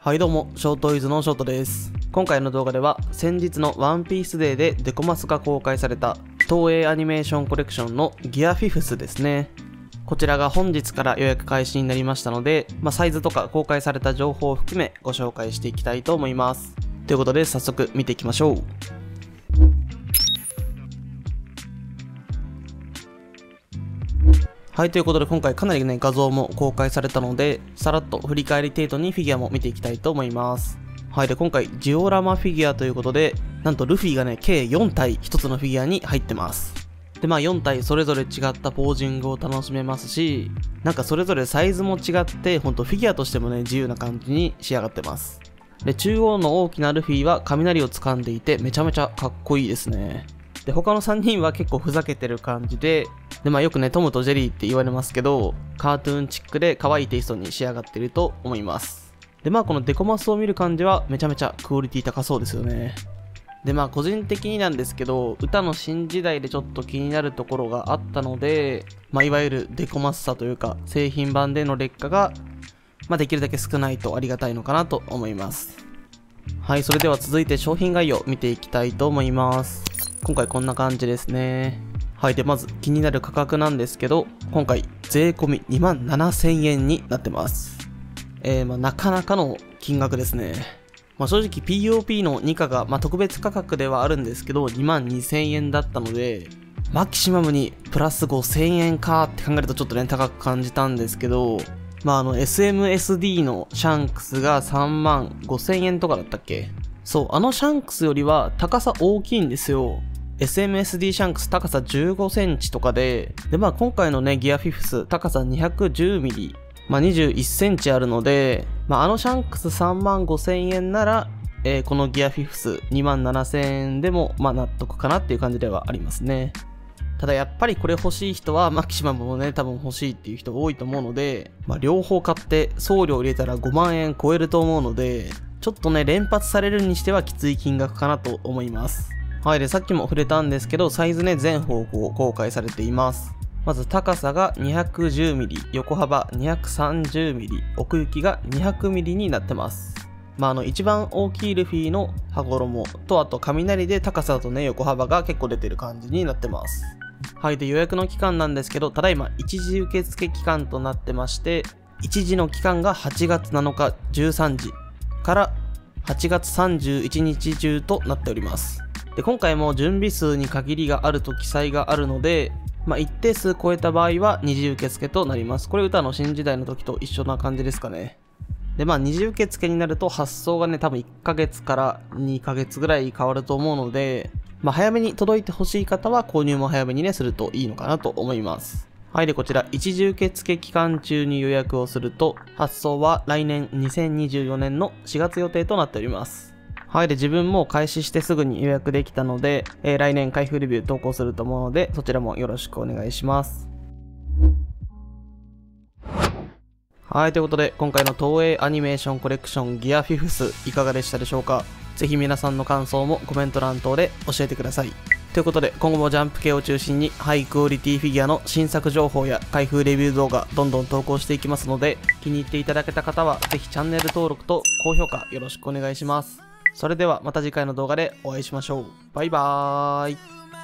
はいどうも、ショートイズのショートです。今回の動画では、先日のワンピースデーでデコマスが公開された東映アニメーションコレクションのギアフィフスですね。こちらが本日から予約開始になりましたので、サイズとか公開された情報を含めご紹介していきたいと思います。ということで早速見ていきましょう。はい、ということで今回かなりね、画像も公開されたので、さらっと振り返り程度にフィギュアも見ていきたいと思います。はい、で今回、ジオラマフィギュアということで、なんとルフィがね、計4体1つのフィギュアに入ってます。で、4体それぞれ違ったポージングを楽しめますし、なんかそれぞれサイズも違って、ほんとフィギュアとしてもね、自由な感じに仕上がってます。で、中央の大きなルフィは雷を掴んでいて、めちゃめちゃかっこいいですね。で、他の3人は結構ふざけてる感じで、よくね、トムとジェリーって言われますけど、カートゥーンチックで可愛いテイストに仕上がっていると思います。で、このデコマスを見る感じはめちゃめちゃクオリティ高そうですよね。で、個人的になんですけど、歌の新時代でちょっと気になるところがあったので、いわゆるデコマスさというか、製品版での劣化が、できるだけ少ないとありがたいのかなと思います。はい、それでは続いて商品概要見ていきたいと思います。今回こんな感じですね。はい、でまず気になる価格なんですけど、今回税込み27,000円になってます。なかなかの金額ですね。正直 POP の2価が、特別価格ではあるんですけど、22,000円だったので、マキシマムにプラス5,000円かって考えるとちょっとね、高く感じたんですけど、SMSD のシャンクスが35,000円とかだったっけ？そう、シャンクスよりは高さ大きいんですよ。SMSD シャンクス高さ15センチとかで、今回のね、ギアフィフス高さ210ミリ、21センチあるので、シャンクス35,000円なら、このギアフィフス27,000円でも、納得かなっていう感じではありますね。ただやっぱりこれ欲しい人はマキシマムもね、多分欲しいっていう人多いと思うので、両方買って送料入れたら5万円超えると思うので、ちょっとね、連発されるにしてはきつい金額かなと思います。はい、で、さっきも触れたんですけど、サイズね、全方向公開されています。まず高さが 210mm、横幅 230mm、奥行きが 200mm になってます。一番大きいルフィの羽衣と、あと雷で高さとね、横幅が結構出てる感じになってます。はい、で、予約の期間なんですけど、ただいま一時受付期間となってまして、一時の期間が8月7日13時から8月31日中となっております。で、今回も準備数に限りがあると記載があるので、一定数超えた場合は二次受付となります。これ歌の新時代の時と一緒な感じですかね。で、二次受付になると発送がね、多分1ヶ月から2ヶ月ぐらい変わると思うので、早めに届いてほしい方は購入も早めにね、するといいのかなと思います。はい、で、こちら、一時受付期間中に予約をすると、発送は来年2024年の4月予定となっております。はい、で、自分も開始してすぐに予約できたので、来年開封レビュー投稿すると思うので、そちらもよろしくお願いします。はい、ということで、今回の東映アニメーションコレクションギアフィフスいかがでしたでしょうか？ぜひ皆さんの感想もコメント欄等で教えてください。ということで、今後もジャンプ系を中心にハイクオリティフィギュアの新作情報や開封レビュー動画どんどん投稿していきますので、気に入っていただけた方はぜひチャンネル登録と高評価よろしくお願いします。それではまた次回の動画でお会いしましょう。バイバーイ。